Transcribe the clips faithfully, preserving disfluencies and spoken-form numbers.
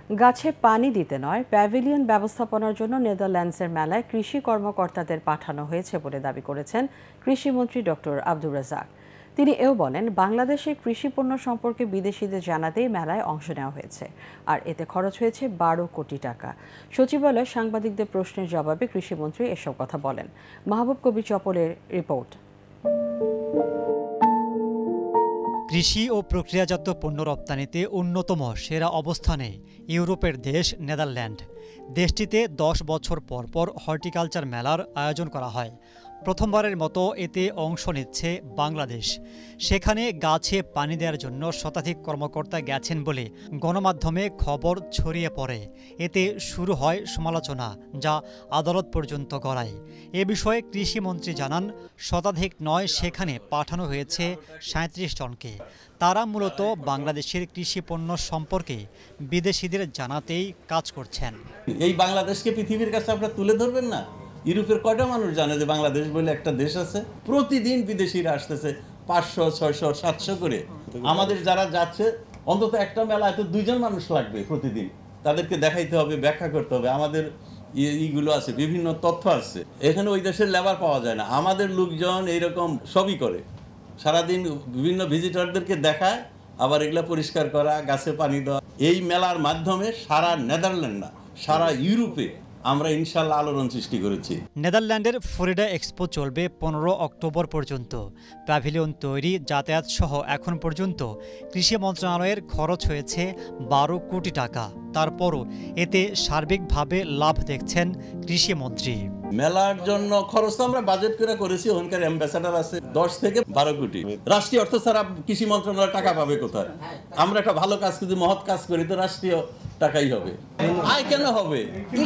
গাছে পানি দিতে নয়, প্যাভিলিয়ন ব্যবস্থাপনার জন্য নেদারল্যান্ডসের মেলায় কৃষি কর্মকর্তাদের পাঠানো হয়েছে বলে দাবি করেছেন কৃষিমন্ত্রী ডক্টর আব্দুর রাজ্জাক। তিনি এও বলেন, বাংলাদেশের কৃষি পণ্য সম্পর্কে বিদেশিদের জানাতেই মেলায় অংশ নেওয়া হয়েছে, আর এতে খরচ হয়েছে বারো কোটি টাকা। সচিবালয়ে সাংবাদিকদের প্রশ্নের জবাবে কৃষিমন্ত্রী এসব কথা বলেন। মাহবুব কবির চপলের রিপোর্ট। কৃষি ও প্রক্রিয়াজাত পণ্য রপ্তানিতে অন্যতম সেরা অবস্থানে ইউরোপের দেশ নেদারল্যান্ড। দেশটিতে দশ বছর পর পর হর্টিকালচার মেলার আয়োজন করা হয়। প্রথমবারের মতো এতে অংশ নিচ্ছে বাংলাদেশ। সেখানে গাছে পানি দেওয়ার জন্য শতাধিক কর্মকর্তা গেছেন বলে গণমাধ্যমে খবর ছড়িয়ে পড়ে। এতে শুরু হয় সমালোচনা, যা আদালত পর্যন্ত গড়ায়। এ বিষয়ে কৃষিমন্ত্রী জানান, শতাধিক নয়, সেখানে পাঠানো হয়েছে সাঁত্রিশ জনকে। তারা মূলত বাংলাদেশের কৃষি পণ্য সম্পর্কে বিদেশিদের জানাতেই কাজ করছেন। এই বাংলাদেশকে পৃথিবীর কাছে আপনারা তুলে ধরবেন না? ইউরোপের কয়টা মানুষ জানে যে বাংলাদেশ বলে একটা দেশ আছে? প্রতিদিন বিদেশিরা আসতেছে পাঁচশো ছয়শো সাতশো করে। আমাদের যারা যাচ্ছে অন্তত একটা মেলায় তো দুইজন মানুষ লাগবে প্রতিদিন। তাদেরকে দেখাইতে হবে, ব্যাখ্যা করতে হবে। আমাদের ইগুলো আছে, বিভিন্ন তথ্য আছে। এখানে ওই দেশের লেবার পাওয়া যায় না। আমাদের লোকজন এইরকম সবই করে, সারাদিন বিভিন্ন ভিজিটরদেরকে দেখায়, আবার এগুলা পরিষ্কার করা, গাছে পানি দেওয়া। এই মেলার মাধ্যমে সারা নেদারল্যান্ড না, সারা ইউরোপে আমরা ইনশাল্লাহ আলোড়ন সৃষ্টি করেছি। নেদারল্যান্ডের ফ্লোরিডা এক্সপো চলবে পনেরো অক্টোবর পর্যন্ত। প্যাভিলিয়ন তৈরি, যাতায়াত সহ এখন পর্যন্ত কৃষি মন্ত্রণালয়ের খরচ হয়েছে বারো কোটি টাকা। তারপরও এতে সার্বিকভাবে লাভ দেখছেন কৃষিমন্ত্রী। মেলার জন্য খরচ তো আমরা বাজেট করে করেছি। ওখানকার অ্যাম্বাসাডার আছে দশ থেকে বারো কোটি। রাষ্ট্রীয় অর্থ ছাড়া কৃষি মন্ত্রণালয় টাকা পাবে কোথায়? আমরা একটা ভালো কাজ করি, মহৎ কাজ করি, তো রাষ্ট্রীয় টাকাই হবে। আয় কেন হবে?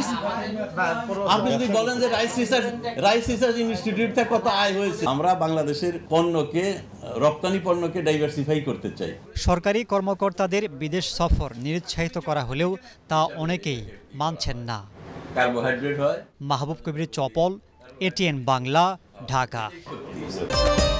আপনি যদি বলেন যে rice research rice research institute থেকে কত আয় হয়েছে। আমরা বাংলাদেশের পণ্যকে, রপ্তানি পণ্যকে ডাইভার্সিফাই করতে চাই। সরকারি কর্মকর্তাদের বিদেশ সফর নিরুৎসাহিত করা হলেও তা অনেকেই মানছেন না। কার্বোহাইড্রেট হয়। মাহবুব কবির চপল, এটিএন বাংলা, ঢাকা।